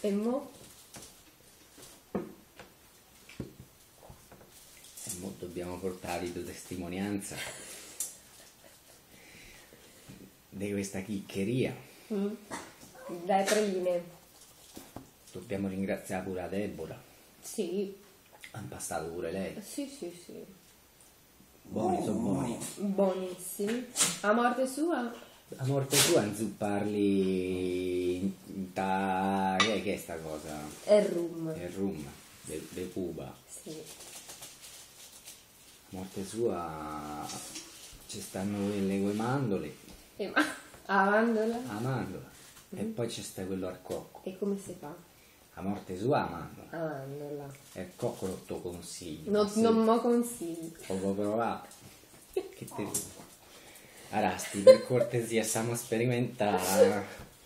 E mo? E mo dobbiamo portare la testimonianza di questa chiccheria. Dai, 3 linee. Dobbiamo ringraziare pure la Deborah. Sì. Ha impastato pure lei. Sì, sì, sì. Buoni, sono buoni. Buonissimi. A morte sua? A morte tua inzupparli che è sta cosa? È rum. È rum, de Cuba. Sì. A morte sua ci stanno quelle coi mandorli, E ma... a mandorla? a mandorla. E poi ci sta quello al cocco. E come si fa? A morte sua a mandorla. A mandorla. E il cocco non te lo consiglio. Non mo consigli. Ho provato. Che te dico? Arasti, per cortesia, stiamo sperimentando.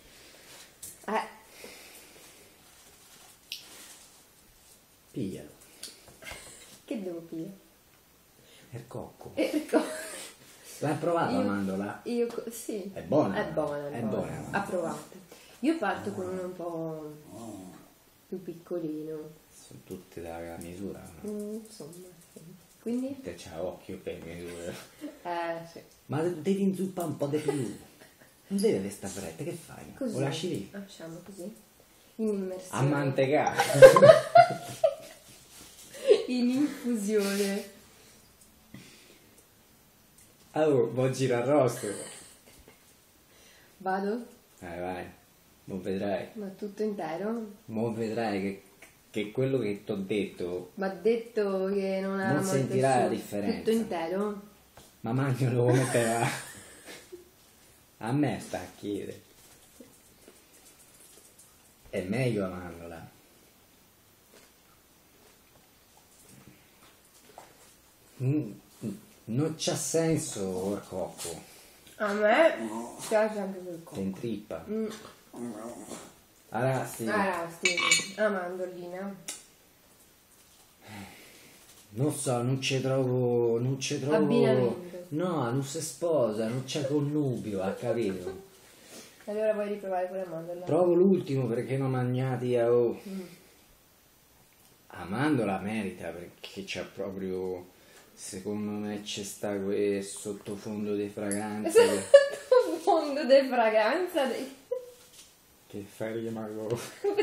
Piglialo. Che devo pigliare? È il cocco. Ecco. L'hai provato la mandorla? Sì. È buona? È buona, È buona. Approvata. Io parto con uno un po' più piccolino. Sono tutte della misura. No? Insomma, sì. Quindi? Te c'ha occhio per misura. Sì. Ma devi inzuppare un po' di più. Non deve avere sta fretta, che fai? Così. Lo lasci lì? Lasciamo così. In immersione. A mantecare. In infusione. Allora, vuoi girare arrosto? Vado? Vai. Mo vedrai. Ma tutto intero? Mo vedrai che quello che ti ho detto. Ma ha detto che non ha Non molte sentirai la su. differenza. Tutto intero? Ma mangialo come te va. A me sta a chiedere. È meglio la mandorla. Non c'ha senso il cocco. A me piace anche quel Te cocco. intrippa. Allora sì. Sì. La mandorlina. Non so, non ci trovo. Abbinamento. No, non si sposa, non c'è connubio, ha capito? Allora vuoi riprovare pure la mandorla? Provo l'ultimo perché non mangiati a. La mandorla merita perché c'è proprio. Secondo me c'è sta quel sottofondo di fragranze Fondo di fragranza. che fai rimango.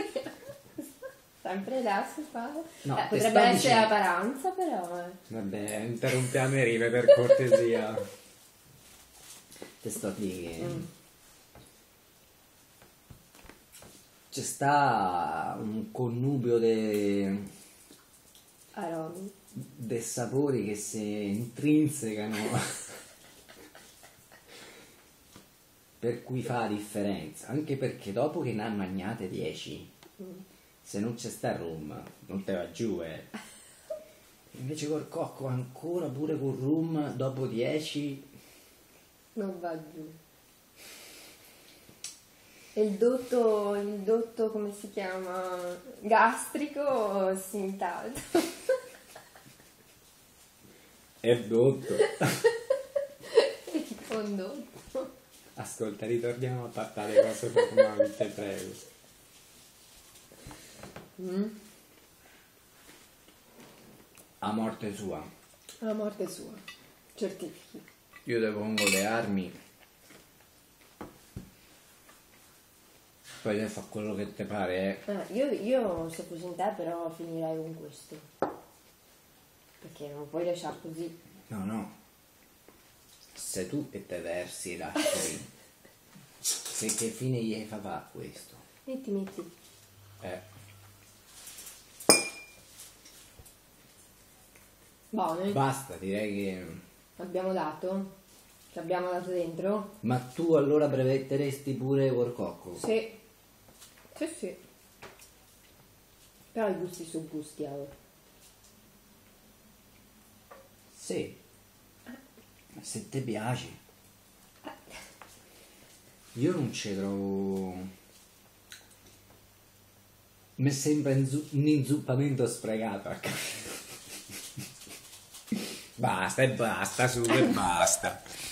Sempre là si fa. No, te potrebbe sto essere dicendo- aparanza però. Vabbè, interrompiamo le rive per cortesia. Te sto a dire che c'è sta un connubio di Aromi. sapori che si intrinsecano per cui fa la differenza, anche perché dopo che ne ha mangiate 10 se non c'è sta il rum non te va giù invece col cocco ancora pure col rum dopo 10 Non va giù. E il dotto come si chiama? Gastrico si intalda. è dotto. Il condotto. Ascolta, ritorniamo a parlare le cose normali, te prego. A morte sua La morte sua. Certifichi. io te pongo le armi, poi te fa quello che te pare Io sto così in te, però finirei con questo. Perché non puoi lasciare così. No, sei tu che te versi lasci. Che fine gli fa questo? Metti. Buone. Basta, direi che. Abbiamo dato? Ci abbiamo dato dentro? Ma tu allora brevetteresti pure col cocco? Sì. Sì. Però i gusti sono gusti, Sì. Se ti piace. Io non ci trovo. Mi sembra un inzuppamento sprecato. Basta e basta, su e basta.